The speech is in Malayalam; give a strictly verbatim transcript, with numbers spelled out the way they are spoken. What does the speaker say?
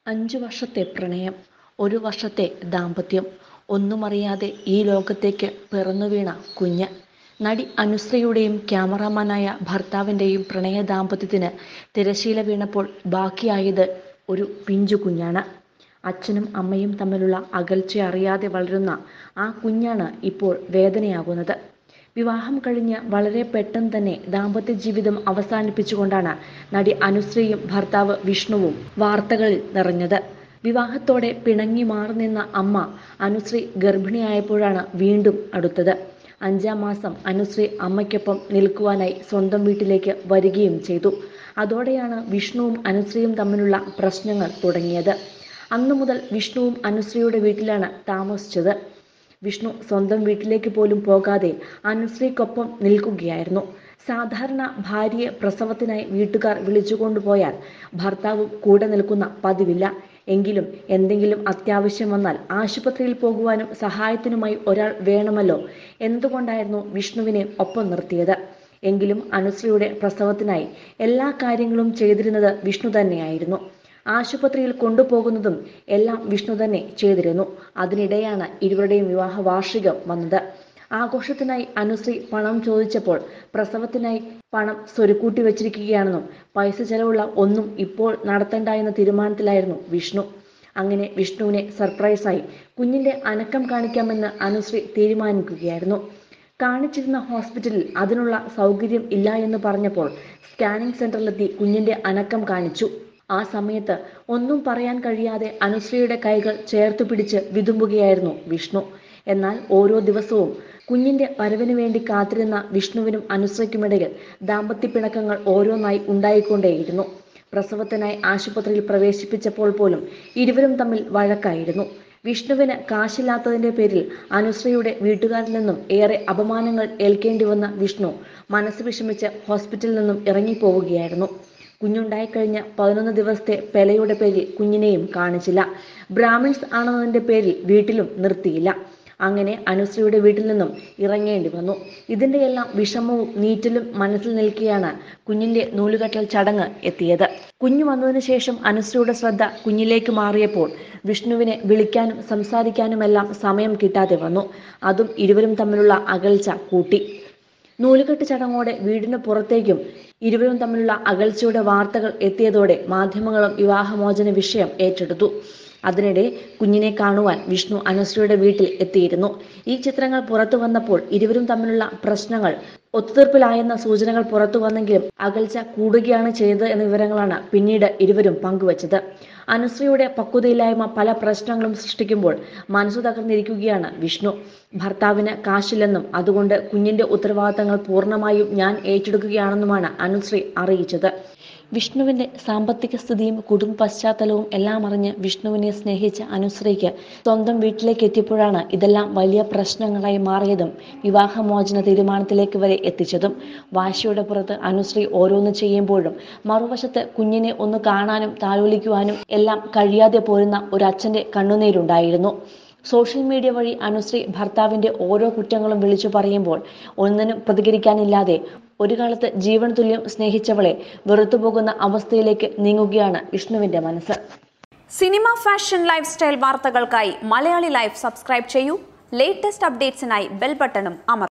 അഞ്ചു വർഷത്തെ പ്രണയം, ഒരു വർഷത്തെ ദാമ്പത്യം, ഒന്നുമറിയാതെ ഈ ലോകത്തേക്ക് പിറന്നുവീണ കുഞ്ഞ്. നടി അനുശ്രീയുടെയും ക്യാമറാമാനായ ഭർത്താവിൻ്റെയും പ്രണയ ദാമ്പത്യത്തിന് തിരശീല വീണപ്പോൾ ബാക്കിയായത് ഒരു പിഞ്ചു കുഞ്ഞാണ്. അച്ഛനും അമ്മയും തമ്മിലുള്ള അകൽച്ച അറിയാതെ വളരുന്ന ആ കുഞ്ഞാണ് ഇപ്പോൾ വേദനയാകുന്നത്. വിവാഹം കഴിഞ്ഞ് വളരെ പെട്ടെന്ന് തന്നെ ദാമ്പത്യ ജീവിതം അവസാനിപ്പിച്ചുകൊണ്ടാണ് നടി അനുശ്രീയും ഭർത്താവ് വിഷ്ണുവും വാർത്തകളിൽ നിറഞ്ഞത്. വിവാഹത്തോടെ പിണങ്ങി മാറി നിന്ന അമ്മ അനുശ്രീ ഗർഭിണിയായപ്പോഴാണ് വീണ്ടും അടുത്തത്. അഞ്ചാം മാസം അനുശ്രീ അമ്മയ്ക്കൊപ്പം നിൽക്കുവാനായി സ്വന്തം വീട്ടിലേക്ക് വരികയും ചെയ്തു. അതോടെയാണ് വിഷ്ണുവും അനുശ്രീയും തമ്മിലുള്ള പ്രശ്നങ്ങൾ തുടങ്ങിയത്. അന്നു മുതൽ വിഷ്ണുവും അനുശ്രീയുടെ വീട്ടിലാണ് താമസിച്ചത്. വിഷ്ണു സ്വന്തം വീട്ടിലേക്ക് പോലും പോകാതെ അനുശ്രീക്കൊപ്പം നിൽക്കുകയായിരുന്നു. സാധാരണ ഭാര്യയെ പ്രസവത്തിനായി വീട്ടുകാർ വിളിച്ചുകൊണ്ടുപോയാൽ ഭർത്താവും കൂടെ നിൽക്കുന്ന പതിവില്ല. എങ്കിലും എന്തെങ്കിലും അത്യാവശ്യം വന്നാൽ ആശുപത്രിയിൽ പോകുവാനും സഹായത്തിനുമായി ഒരാൾ വേണമല്ലോ എന്നതുകൊണ്ടായിരുന്നു വിഷ്ണുവിനെ ഒപ്പം നിർത്തിയത്. എങ്കിലും അനുശ്രീയുടെ പ്രസവത്തിനായി എല്ലാ കാര്യങ്ങളും ചെയ്തിരുന്നത് വിഷ്ണു തന്നെയായിരുന്നു. ആശുപത്രിയിൽ കൊണ്ടുപോകുന്നതും എല്ലാം വിഷ്ണു തന്നെ ചെയ്തിരുന്നു. അതിനിടെയാണ് ഇരുവരുടെയും വിവാഹ വാർഷികം വന്നത്. ആഘോഷത്തിനായി അനുശ്രീ പണം ചോദിച്ചപ്പോൾ പ്രസവത്തിനായി പണം സ്വരുക്കൂട്ടി വെച്ചിരിക്കുകയാണെന്നും പൈസ ചെലവുള്ള ഒന്നും ഇപ്പോൾ നടത്തണ്ട എന്ന തീരുമാനത്തിലായിരുന്നു വിഷ്ണു. അങ്ങനെ വിഷ്ണുവിനെ സർപ്രൈസായി കുഞ്ഞിന്റെ അനക്കം കാണിക്കാമെന്ന് അനുശ്രീ തീരുമാനിക്കുകയായിരുന്നു. കാണിച്ചിരുന്ന ഹോസ്പിറ്റലിൽ അതിനുള്ള സൗകര്യം ഇല്ല എന്ന് പറഞ്ഞപ്പോൾ സ്കാനിംഗ് സെന്ററിലെത്തി കുഞ്ഞിന്റെ അനക്കം കാണിച്ചു. ആ സമയത്ത് ഒന്നും പറയാൻ കഴിയാതെ അനുശ്രീയുടെ കൈകൾ ചേർത്തു പിടിച്ച് വിതുമ്പുകയായിരുന്നു വിഷ്ണു. എന്നാൽ ഓരോ ദിവസവും കുഞ്ഞിന്റെ വരവിന് വേണ്ടി കാത്തിരുന്ന വിഷ്ണുവിനും അനുശ്രീക്കുമിടയിൽ ദാമ്പത്യ പിണക്കങ്ങൾ ഓരോന്നായി ഉണ്ടായിക്കൊണ്ടേയിരുന്നു. പ്രസവത്തിനായി ആശുപത്രിയിൽ പ്രവേശിപ്പിച്ചപ്പോൾ പോലും ഇരുവരും തമ്മിൽ വഴക്കായിരുന്നു. വിഷ്ണുവിന് കാശില്ലാത്തതിന്റെ പേരിൽ അനുശ്രീയുടെ വീട്ടുകാരിൽ നിന്നും ഏറെ അപമാനങ്ങൾ ഏൽക്കേണ്ടി വന്ന വിഷ്ണു മനസ്സ് വിഷമിച്ച് ഹോസ്പിറ്റലിൽ നിന്നും ഇറങ്ങിപ്പോവുകയായിരുന്നു. കുഞ്ഞുണ്ടായിക്കഴിഞ്ഞ പതിനൊന്ന് ദിവസത്തെ പെലയുടെ പേരിൽ കുഞ്ഞിനെയും കാണിച്ചില്ല. ബ്രാഹ്മിൺസ് ആണെന്നതിന്റെ പേരിൽ വീട്ടിലും നിർത്തിയില്ല. അങ്ങനെ അനുശ്രീയുടെ വീട്ടിൽ നിന്നും ഇറങ്ങേണ്ടി വന്നു. ഇതിന്റെ എല്ലാം വിഷമവും നീറ്റലും മനസ്സിൽ നിൽക്കെയാണ് കുഞ്ഞിന്റെ നൂലുകെട്ടൽ ചടങ്ങ് എത്തിയത്. കുഞ്ഞു വന്നതിന് ശേഷം അനുശ്രീയുടെ ശ്രദ്ധ കുഞ്ഞിലേക്ക് മാറിയപ്പോൾ വിഷ്ണുവിനെ വിളിക്കാനും സംസാരിക്കാനുമെല്ലാം സമയം കിട്ടാതെ വന്നു. അതും ഇരുവരും തമ്മിലുള്ള അകൽച്ച കൂട്ടി. നൂലുകെട്ട് ചടങ്ങോടെ വീടിന് പുറത്തേക്കും ഇരുവരും തമ്മിലുള്ള അകൽച്ചയുടെ വാർത്തകൾ എത്തിയതോടെ മാധ്യമങ്ങളും വിവാഹമോചന വിഷയം ഏറ്റെടുത്തു. അതിനിടെ കുഞ്ഞിനെ കാണുവാൻ വിഷ്ണു അനുശ്രീയുടെ വീട്ടിൽ എത്തിയിരുന്നു. ഈ ചിത്രങ്ങൾ പുറത്തു വന്നപ്പോൾ ഇരുവരും തമ്മിലുള്ള പ്രശ്നങ്ങൾ ഒത്തുതീർപ്പിലായെന്ന സൂചനകൾ പുറത്തു വന്നെങ്കിലും അകൽച്ച കൂടുകയാണ് ചെയ്തത് എന്ന വിവരങ്ങളാണ് പിന്നീട് ഇരുവരും പങ്കുവച്ചത്. അനുശ്രീയുടെ പക്വതയില്ലായ്മ പല പ്രശ്നങ്ങളും സൃഷ്ടിക്കുമ്പോൾ മനസ്സു തകർന്നിരിക്കുകയാണ് വിഷ്ണു. ഭർത്താവിന് കാശില്ലെന്നും അതുകൊണ്ട് കുഞ്ഞിന്റെ ഉത്തരവാദിത്തങ്ങൾ പൂർണ്ണമായും ഞാൻ ഏറ്റെടുക്കുകയാണെന്നുമാണ് അനുശ്രീ അറിയിച്ചത്. വിഷ്ണുവിന്റെ സാമ്പത്തിക സ്ഥിതിയും കുടുംബ പശ്ചാത്തലവും എല്ലാം അറിഞ്ഞ് വിഷ്ണുവിനെ സ്നേഹിച്ച അനുശ്രീക്ക് സ്വന്തം വീട്ടിലേക്ക് എത്തിയപ്പോഴാണ് ഇതെല്ലാം വലിയ പ്രശ്നങ്ങളായി മാറിയതും വിവാഹമോചന തീരുമാനത്തിലേക്ക് വരെ എത്തിച്ചതും. വാശിയുടെ പുറത്ത് അനുശ്രീ ഓരോന്ന് ചെയ്യുമ്പോഴും മറുവശത്ത് കുഞ്ഞിനെ ഒന്ന് കാണാനും താലോലിക്കുവാനും എല്ലാം കഴിയാതെ പോരുന്ന ഒരു അച്ഛന്റെ കണ്ണുനീരുണ്ടായിരുന്നു. സോഷ്യൽ മീഡിയ വഴി അനുശ്രീ ഭർത്താവിന്റെ ഓരോ കുറ്റങ്ങളും വിളിച്ചു പറയുമ്പോൾ ഒന്നിനും പ്രതികരിക്കാനില്ലാതെ ഒരു കാലത്ത് ജീവൻ തുല്യം സ്നേഹിച്ചവളെ വെറുത്തുപോകുന്ന അവസ്ഥയിലേക്ക് നീങ്ങുകയാണ് വിഷ്ണുവിന്റെ മനസ്സ്. സിനിമ, ഫാഷൻ, ലൈഫ് സ്റ്റൈൽ വാർത്തകൾക്കായി മലയാളി ലൈഫ് സബ്സ്ക്രൈബ് ചെയ്യൂ. ലേറ്റസ്റ്റ് അപ്ഡേറ്റ്സിനായി ബെൽ ബട്ടണും അമർ